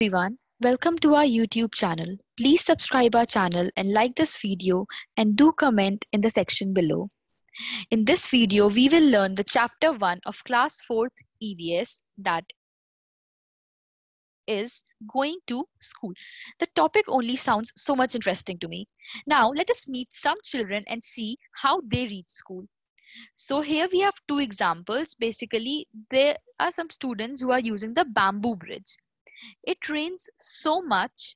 Everyone, welcome to our YouTube channel. Please subscribe our channel and like this video and do comment in the section below. In this video, we will learn the chapter 1 of class 4th EVS, that is going to school. The topic only sounds so much interesting to me. Now let us meet some children and see how they reach school. So here we have two examples. Basically, there are some students who are using the bamboo bridge. It rains so much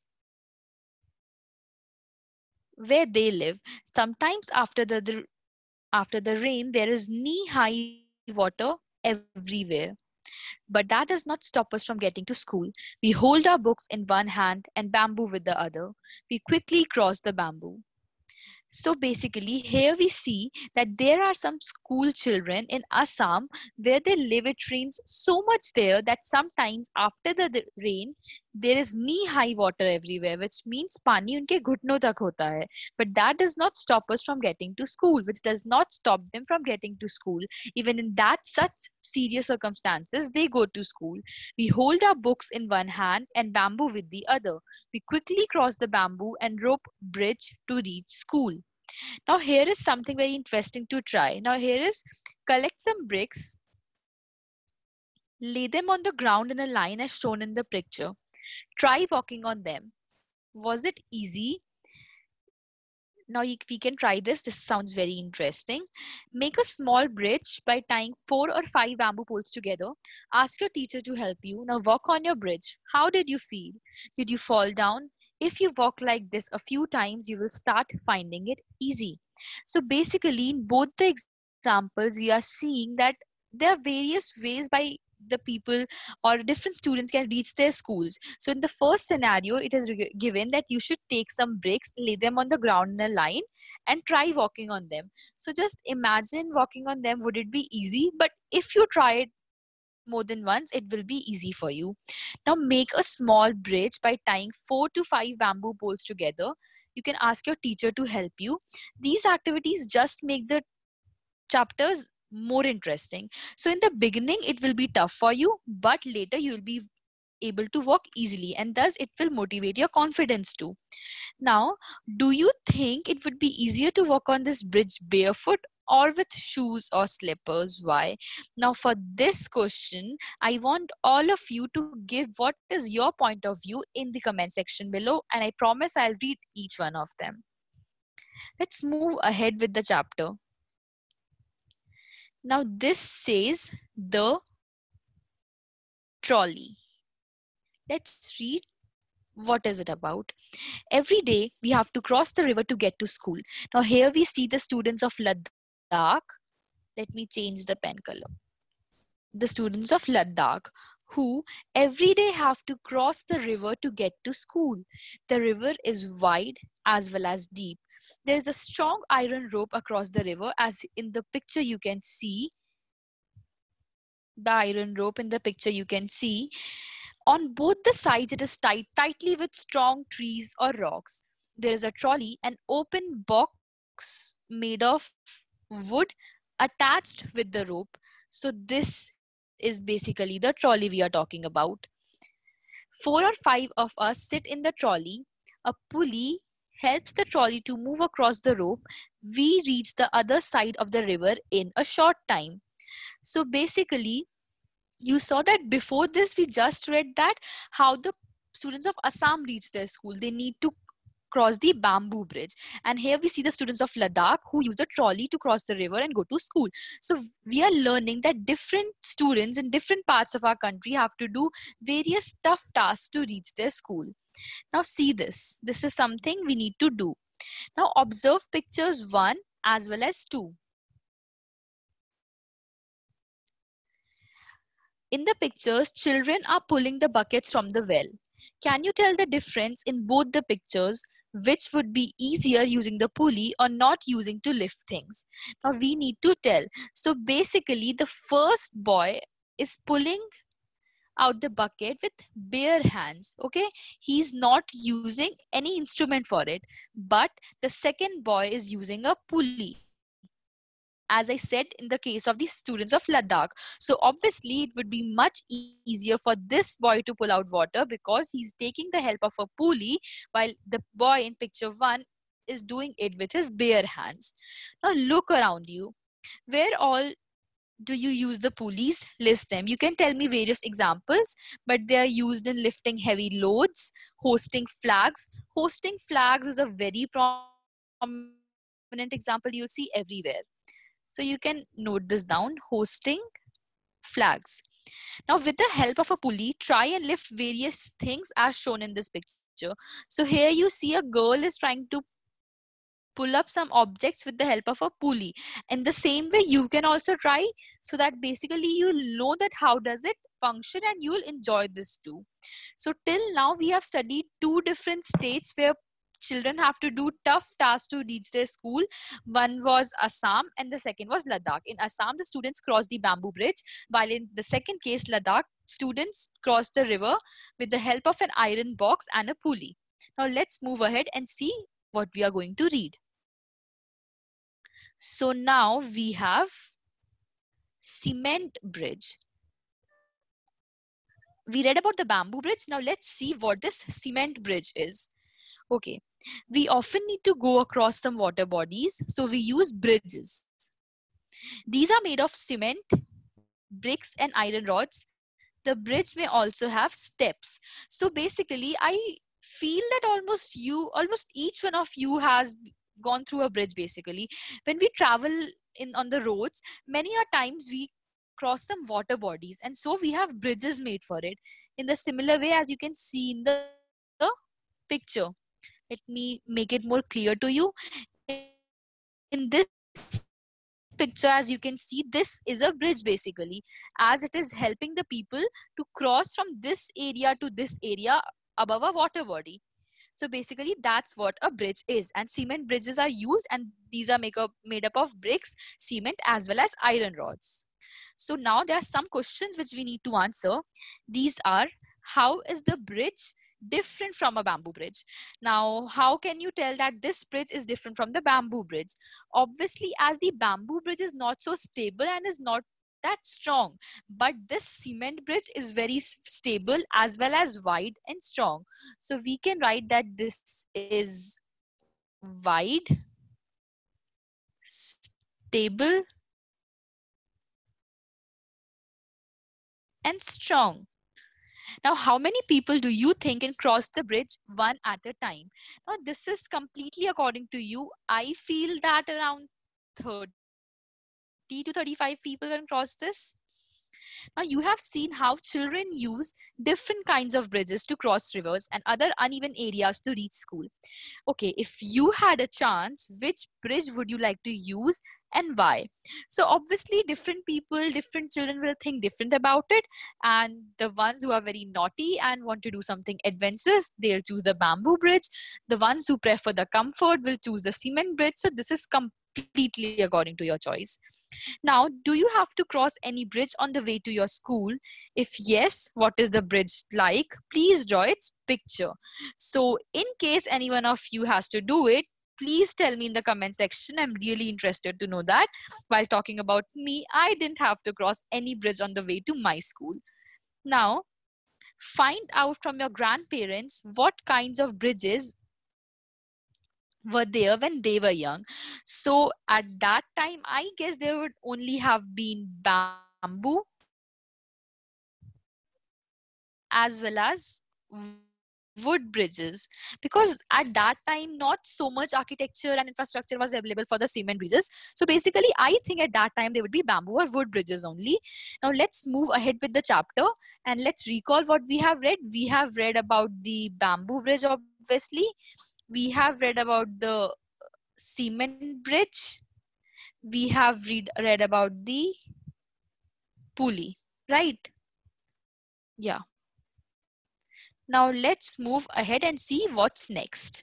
where they live. Sometimes after the rain, there is knee-high water everywhere. But that does not stop us from getting to school. We hold our books in one hand and bamboo with the other. We quickly cross the bamboo. So basically, here we see that there are some school children in Assam where they live. It rains so much there that sometimes after the rain, there is knee-high water everywhere, which means pani unke घुटनों tak hota hai. But that does not stop us from getting to school, which does not stop them from getting to school. Even in that such serious circumstances, they go to school. We hold our books in one hand and bamboo with the other. We quickly cross the bamboo and rope bridge to reach school. Now here is something very interesting to try. Now here is collect some bricks, lay them on the ground in a line as shown in the picture. Try walking on them. Was it easy? Now we can try this. This sounds very interesting. Make a small bridge by tying 4 or 5 bamboo poles together. Ask your teacher to help you. Now walk on your bridge. How did you feel? Did you fall down? If you walk like this a few times, you will start finding it easy. So basically, in both the examples, we are seeing that there are various ways by the people or different students can reach their schools. So in the first scenario, it is given that you should take some bricks, lay them on the ground in a line and try walking on them. So just imagine walking on them. Would it be easy? But if you try it more than once, it will be easy for you. Now make a small bridge by tying 4 to 5 bamboo poles together. You can ask your teacher to help you. These activities just make the chapters more interesting. So in the beginning, it will be tough for you, but later you will be able to walk easily, and thus it will motivate your confidence too. Now, do you think it would be easier to walk on this bridge barefoot or with shoes or slippers? Why? Now, for this question, I want all of you to give what is your point of view in the comment section below, and I promise I'll read each one of them. Let's move ahead with the chapter. Now, this says the trolley. Let's read. What is it about? Every day we have to cross the river to get to school. Now here we see the students of Ladakh. Let me change the pen color. The students of Ladakh who every day have to cross the river to get to school. The river is wide as well as deep. There is a strong iron rope across the river, as in the picture you can see. The iron rope in the picture you can see. On both the sides, it is tied tightly with strong trees or rocks. There is a trolley, an open box made of wood attached with the rope. So this is basically the trolley we are talking about. 4 or 5 of us sit in the trolley. A pulley helps the trolley to move across the rope. We reach the other side of the river in a short time. So basically, you saw that before this, we just read that how the students of Assam reach their school. They need to cross the bamboo bridge. And here we see the students of Ladakh who use the trolley to cross the river and go to school. So we are learning that different students in different parts of our country have to do various tough tasks to reach their school. Now see this. This is something we need to do. Now observe pictures 1 as well as 2. In the pictures, children are pulling the buckets from the well. Can you tell the difference in both the pictures? Which would be easier, using the pulley or not using to lift things? Now we need to tell. So basically, the first boy is pulling out the bucket with bare hands. Okay, he's not using any instrument for it. But the second boy is using a pulley. as I said, in the case of the students of Ladakh. So obviously, it would be much easier for this boy to pull out water because he's taking the help of a pulley, while the boy in picture one is doing it with his bare hands. Now look around you. Where all do you use the pulleys? List them. You can tell me various examples, but they are used in lifting heavy loads, hosting flags. Hosting flags is a very prominent example you'll see everywhere. So you can note this down, hosting flags. Now, with the help of a pulley, try and lift various things as shown in this picture. So here you see a girl is trying to pull up some objects with the help of a pulley. In the same way, you can also try, so that basically you'll know that how does it function and you'll enjoy this too. So till now we have studied two different states where children have to do tough tasks to reach their school. One was Assam and the second was Ladakh. In Assam, the students crossed the bamboo bridge, while in the second case, Ladakh, students crossed the river with the help of an iron box and a pulley. Now let's move ahead and see what we are going to read. So now we have cement bridge. We read about the bamboo bridge. Now let's see what this cement bridge is. Okay, we often need to go across some water bodies, so we use bridges. These are made of cement, bricks, and iron rods. The bridge may also have steps. So basically, I feel that almost each one of you has gone through a bridge basically. When we travel on the roads, many a times we cross some water bodies, and so we have bridges made for it. In the similar way, as you can see in the picture. Let me make it more clear to you. In this picture, as you can see, this is a bridge basically, as it is helping the people to cross from this area to this area above a water body. So basically, that's what a bridge is. And cement bridges are used, and these are made up of bricks, cement, as well as iron rods. So now there are some questions which we need to answer. These are, how is the bridge different from a bamboo bridge? Now, how can you tell that this bridge is different from the bamboo bridge? Obviously, as the bamboo bridge is not so stable and is not that strong, but this cement bridge is very stable as well as wide and strong. So we can write that this is wide, stable, and strong. Now, how many people do you think can cross the bridge one at a time? Now, this is completely according to you. I feel that around 30 to 35 people can cross this. Now, you have seen how children use different kinds of bridges to cross rivers and other uneven areas to reach school. Okay, if you had a chance, which bridge would you like to use and why? So obviously different people, different children will think different about it, and the ones who are very naughty and want to do something adventurous, they'll choose the bamboo bridge. The ones who prefer the comfort will choose the cement bridge. So this is completely according to your choice. Now, do you have to cross any bridge on the way to your school? If yes, what is the bridge like? Please draw its picture. So in case any one of you has to do it, please tell me in the comment section. I'm really interested to know that. While talking about me, I didn't have to cross any bridge on the way to my school. Now, find out from your grandparents what kinds of bridges were there when they were young. So at that time, I guess there would only have been bamboo as well as wood bridges, because at that time not so much architecture and infrastructure was available for the cement bridges. So basically I think at that time they would be bamboo or wood bridges only. Now let's move ahead with the chapter and let's recall what we have read. We have read about the bamboo bridge, obviously. We have read about the cement bridge. We have read about the pulley, right? Yeah. Now let's move ahead and see what's next.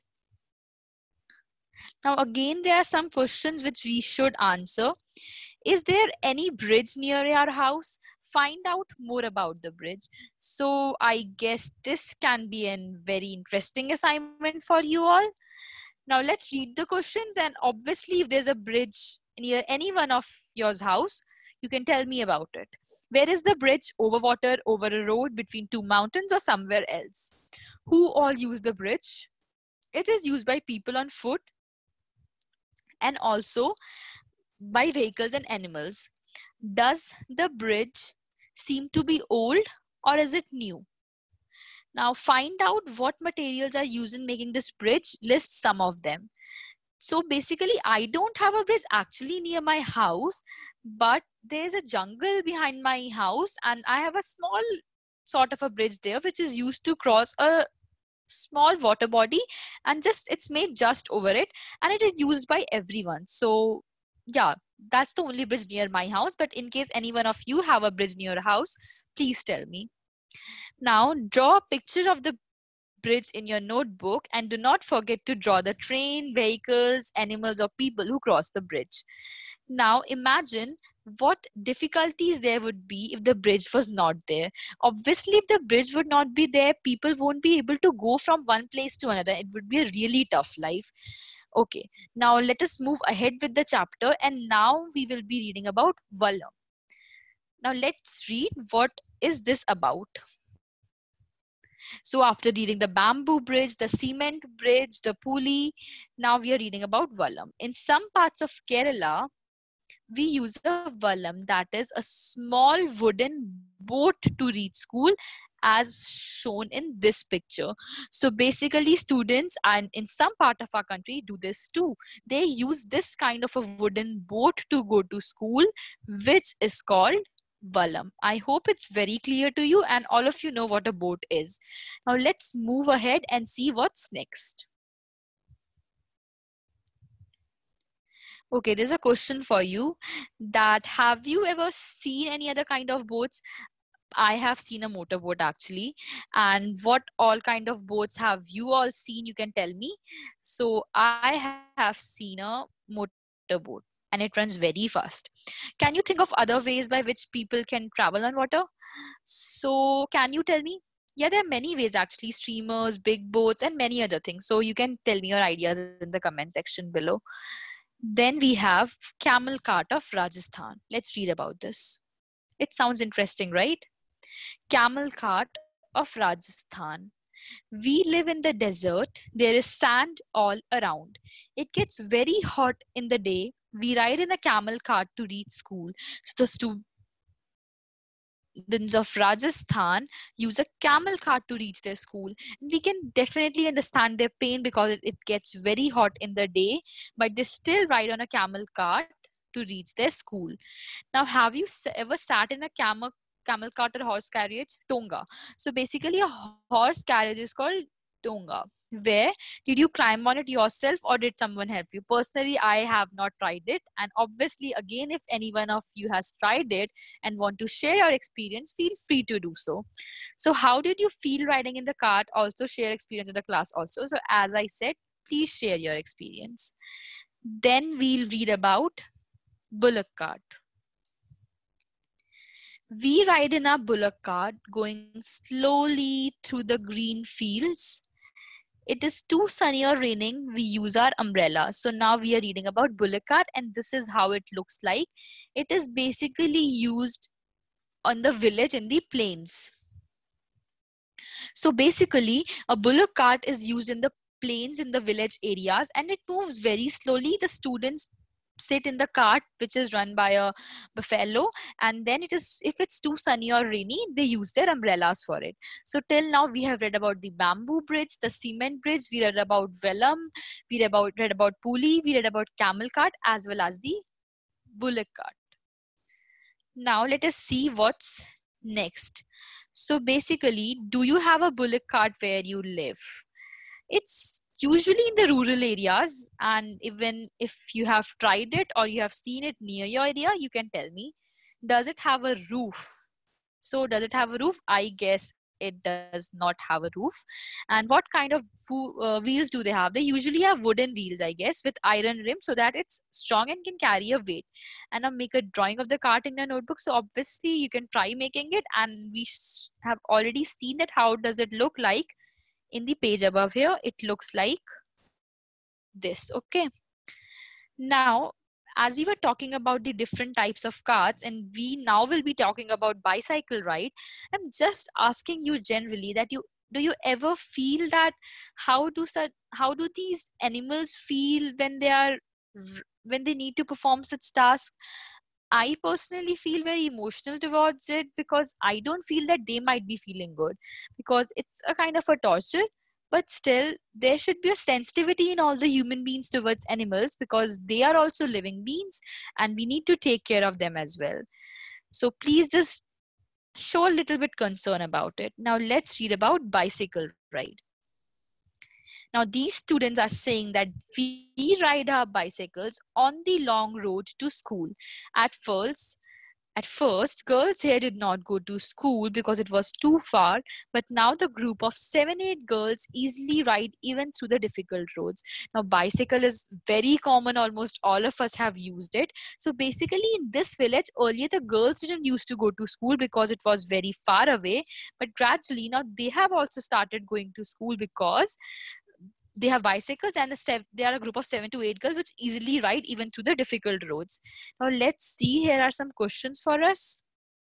Now again, there are some questions which we should answer. Is there any bridge near your house? Find out more about the bridge. So I guess this can be a very interesting assignment for you all. Now let's read the questions, and obviously if there's a bridge near any one of yours house, you can tell me about it. Where is the bridge? Over water, over a road, between two mountains, or somewhere else? Who all use the bridge? It is used by people on foot and also by vehicles and animals. Does the bridge seem to be old or is it new? Now find out what materials are used in making this bridge. List some of them. So basically, I don't have a bridge actually near my house, but there's a jungle behind my house, and I have a small sort of a bridge there, which is used to cross a small water body, and just it's made just over it, and it is used by everyone. So yeah, that's the only bridge near my house. But in case any one of you have a bridge near your house, please tell me. Now draw a picture of the bridge in your notebook, and do not forget to draw the train, vehicles, animals, or people who cross the bridge. Now imagine what difficulties there would be if the bridge was not there. Obviously, if the bridge would not be there, people won't be able to go from one place to another. It would be a really tough life. Okay, now let us move ahead with the chapter, and now we will be reading about Vallam. Now let's read what is this about. So after reading the bamboo bridge, the cement bridge, the pulley, now we are reading about Vallam. In some parts of Kerala, we use a Vallam, that is a small wooden boat to reach school, as shown in this picture. So basically students and in some part of our country do this too. They use this kind of a wooden boat to go to school, which is called Vallam. I hope it's very clear to you and all of you know what a boat is. Now let's move ahead and see what's next. Okay, there's a question for you, that have you ever seen any other kind of boats? I have seen a motorboat actually. And what all kind of boats have you all seen? You can tell me. So I have seen a motorboat and it runs very fast. Can you think of other ways by which people can travel on water? So can you tell me? Yeah, there are many ways actually, streamers, big boats, and many other things. So you can tell me your ideas in the comment section below. Then we have camel cart of Rajasthan. Let's read about this. It sounds interesting, right? Camel cart of Rajasthan. We live in the desert. There is sand all around. It gets very hot in the day. We ride in a camel cart to reach school. So the students of Rajasthan use a camel cart to reach their school. We can definitely understand their pain because it gets very hot in the day, but they still ride on a camel cart to reach their school. Now, have you ever sat in a camel cart or horse carriage? Tonga. So basically a horse carriage is called Tonga. Where did you climb on it yourself or did someone help you? Personally, I have not tried it. And obviously, again, if anyone of you has tried it and want to share your experience, feel free to do so. So how did you feel riding in the cart? Also share experience in the class also. So as I said, please share your experience. Then we'll read about bullock cart. We ride in our bullock cart going slowly through the green fields. It is too sunny or raining, we use our umbrella. So now we are reading about bullock cart and this is how it looks like. It is basically used on the village in the plains. So basically a bullock cart is used in the plains in the village areas and it moves very slowly. The students sit in the cart which is run by a buffalo, and then it is, if it's too sunny or rainy, they use their umbrellas for it. So till now we have read about the bamboo bridge, the cement bridge, we read about vellum, we read about pulley, we read about camel cart as well as the bullock cart. Now let us see what's next. So basically, do you have a bullock cart where you live? It's usually in the rural areas, and even if you have tried it or you have seen it near your area, you can tell me. Does it have a roof? So does it have a roof? I guess it does not have a roof. And what kind of wheels do they have? They usually have wooden wheels, I guess, with iron rim so that it's strong and can carry a weight. And I'll make a drawing of the cart in your notebook. So obviously you can try making it, and we have already seen that how does it look like in the page above here. It looks like this. Okay. Now, as we were talking about the different types of cars, and we now will be talking about bicycle, right? I'm just asking you generally that you do you ever feel that how do these animals feel when they are when they need to perform such tasks? I personally feel very emotional towards it because I don't feel that they might be feeling good, because it's a kind of a torture. But still, there should be a sensitivity in all the human beings towards animals, because they are also living beings and we need to take care of them as well. So please just show a little bit concern about it. Now let's read about bicycle ride. Now these students are saying that we ride our bicycles on the long road to school. At first, girls here did not go to school because it was too far, but now the group of 7-8 girls easily ride even through the difficult roads. Now, bicycle is very common, almost all of us have used it. So, basically, in this village, earlier the girls didn't used to go to school because it was very far away, but gradually now they have also started going to school because they have bicycles, and they are a group of 7 to 8 girls which easily ride even through the difficult roads. Now let's see, here are some questions for us.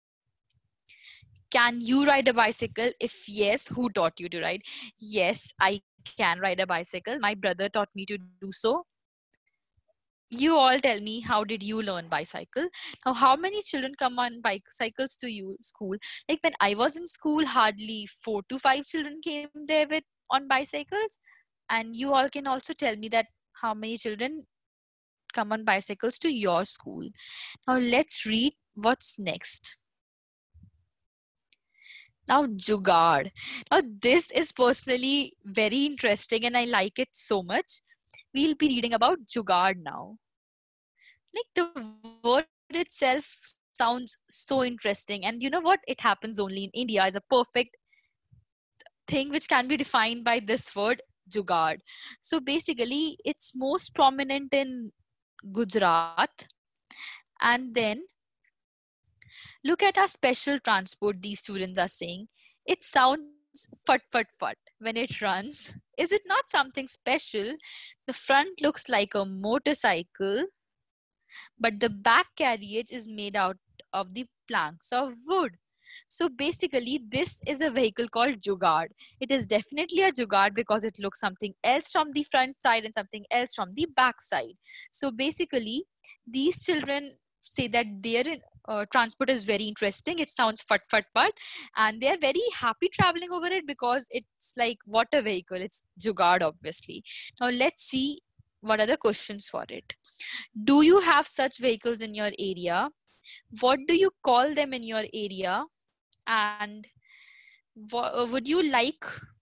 Can you ride a bicycle? If yes, who taught you to ride? Yes, I can ride a bicycle. My brother taught me to do so. You all tell me, how did you learn bicycle? Now, how many children come on bicycles to you school? Like when I was in school, hardly 4 to 5 children came there with on bicycles. And you all can also tell me that how many children come on bicycles to your school. Now let's read what's next. Now, Jugaad. Now, this is personally very interesting and I like it so much. We'll be reading about Jugaad now. Like the word itself sounds so interesting. And you know what? It happens only in India as a perfect thing which can be defined by this word, Jugaad. So basically, it's most prominent in Gujarat. And then look at our special transport these students are saying. It sounds fut fut fut when it runs. Is it not something special? The front looks like a motorcycle, but the back carriage is made out of the planks of wood. So basically, this is a vehicle called Jugaad. It is definitely a Jugaad because it looks something else from the front side and something else from the back side. So basically, these children say that their transport is very interesting. It sounds fut fut fut, and they are very happy traveling over it because it's like water vehicle. It's Jugaad, obviously. Now let's see what are the questions for it. Do you have such vehicles in your area? What do you call them in your area? And would you like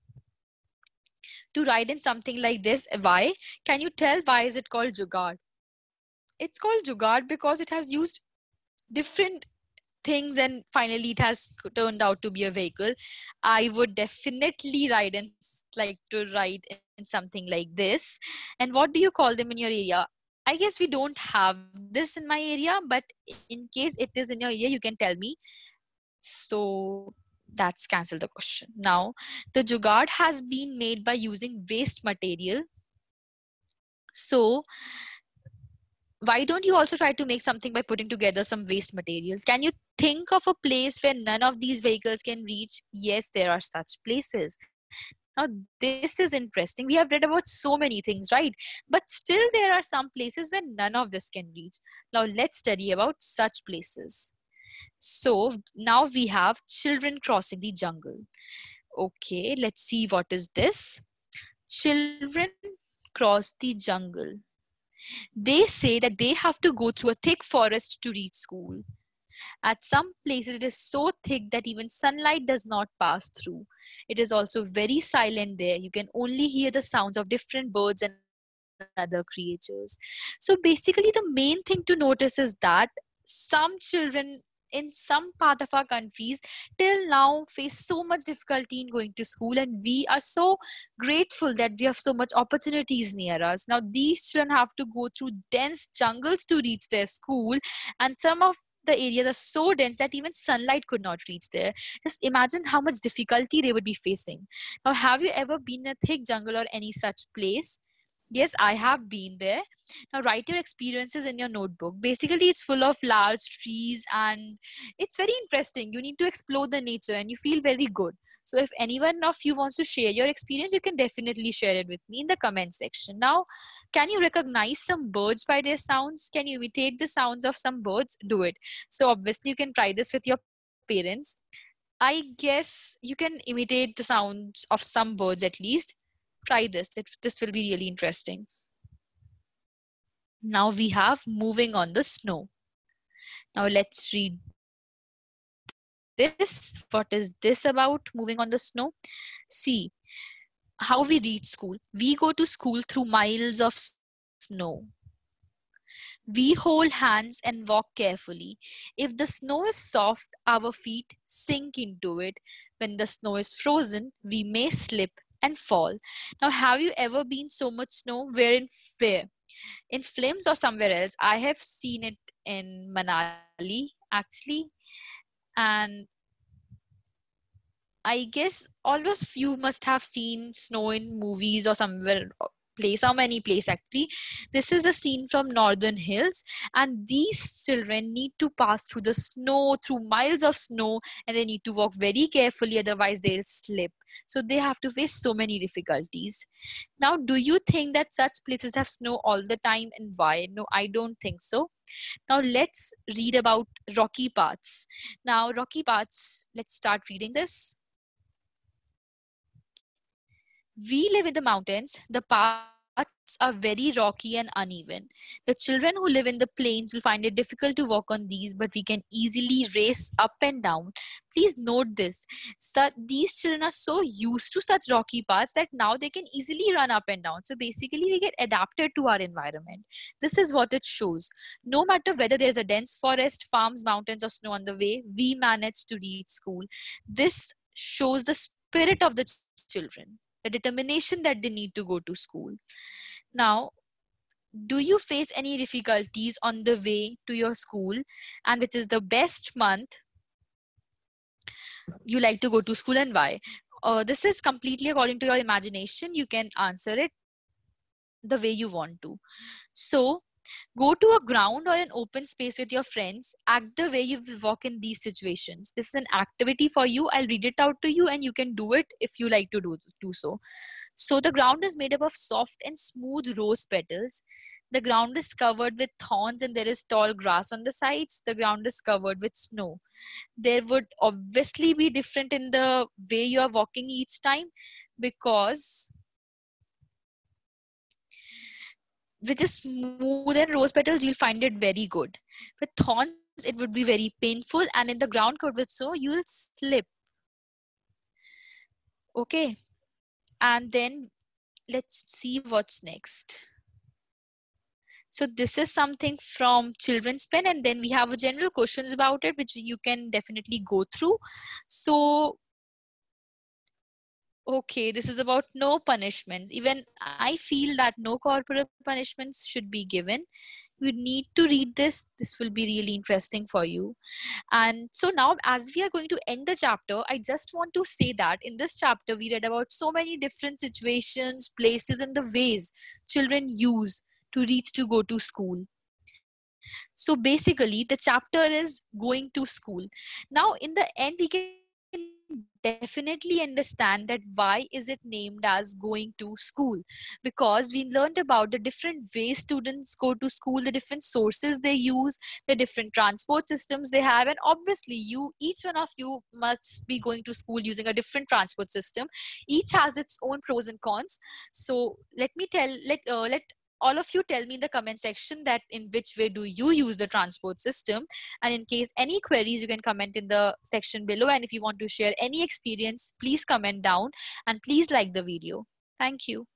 to ride in something like this? Why? Can you tell why is it called Jugaad? It's called Jugaad because it has used different things and finally it has turned out to be a vehicle. I would definitely like to ride in something like this. And what do you call them in your area? I guess we don't have this in my area, but in case it is in your area, you can tell me. So that's cancel the question. Now, the Jugaad has been made by using waste material. So why don't you also try to make something by putting together some waste materials? Can you think of a place where none of these vehicles can reach? Yes, there are such places. Now, this is interesting. We have read about so many things, right? But still, there are some places where none of this can reach. Now, let's study about such places. So, now we have children crossing the jungle. Okay, let's see what is this. Children cross the jungle. They say that they have to go through a thick forest to reach school. At some places, it is so thick that even sunlight does not pass through. It is also very silent there. You can only hear the sounds of different birds and other creatures. So basically, the main thing to notice is that some children in some part of our countries till now face so much difficulty in going to school, and we are so grateful that we have so much opportunities near us. Now these children have to go through dense jungles to reach their school, and some of the areas are so dense that even sunlight could not reach there. Just imagine how much difficulty they would be facing. Now, have you ever been in a thick jungle or any such place? Yes, I have been there. Now write your experiences in your notebook. Basically, it's full of large trees and it's very interesting. You need to explore the nature and you feel very good. So if anyone of you wants to share your experience, you can definitely share it with me in the comment section. Now, can you recognize some birds by their sounds? Can you imitate the sounds of some birds? Do it. So obviously you can try this with your parents. I guess you can imitate the sounds of some birds at least. Try this. This will be really interesting. Now we have moving on the snow. Now let's read this. What is this about moving on the snow? See how we reach school. We go to school through miles of snow. We hold hands and walk carefully. If the snow is soft, our feet sink into it. When the snow is frozen, we may slip and fall. Now, have you ever been so much snow? Where? In Flims or somewhere else? I have seen it in Manali actually, and I guess almost few must have seen snow in movies or somewhere place how many place actually. This is the scene from Northern Hills, and these children need to pass through the snow, through miles of snow, and they need to walk very carefully, otherwise they'll slip. So they have to face so many difficulties. Now, do you think that such places have snow all the time, and why? No, I don't think so. Now let's read about rocky paths. Now, rocky paths, let's start reading this. We live in the mountains. The paths are very rocky and uneven. The children who live in the plains will find it difficult to walk on these, but we can easily race up and down. Please note this. These children are so used to such rocky paths that now they can easily run up and down. So basically, we get adapted to our environment. This is what it shows. No matter whether there's a dense forest, farms, mountains, or snow on the way, we manage to reach school. This shows the spirit of the children, the determination that they need to go to school. Now, do you face any difficulties on the way to your school, and which is the best month you like to go to school and why? This is completely according to your imagination. You can answer it the way you want to. So, go to a ground or an open space with your friends. Act the way you will walk in these situations. This is an activity for you. I'll read it out to you and you can do it if you like to do so. So the ground is made up of soft and smooth rose petals. The ground is covered with thorns and there is tall grass on the sides. The ground is covered with snow. There would obviously be different in the way you are walking each time, because with the smooth and rose petals, you'll find it very good. With thorns, it would be very painful, and in the ground covered with snow, you'll slip. Okay, and then let's see what's next. So this is something from Children's Pen, and then we have a general questions about it, which you can definitely go through. So okay, this is about no punishments. Even I feel that no corporal punishments should be given. You need to read this. This will be really interesting for you. And so now, as we are going to end the chapter, I just want to say that in this chapter, we read about so many different situations, places, and the ways children use to reach to go to school. So basically, the chapter is going to school. Now, in the end, we can definitely understand that why is it named as going to school, because we learned about the different ways students go to school, the different sources they use, the different transport systems they have, and obviously each one of you must be going to school using a different transport system. Each has its own pros and cons. So let all of you tell me in the comment section that in which way do you use the transport system, and in case any queries you can comment in the section below, and if you want to share any experience, please comment down and please like the video. Thank you.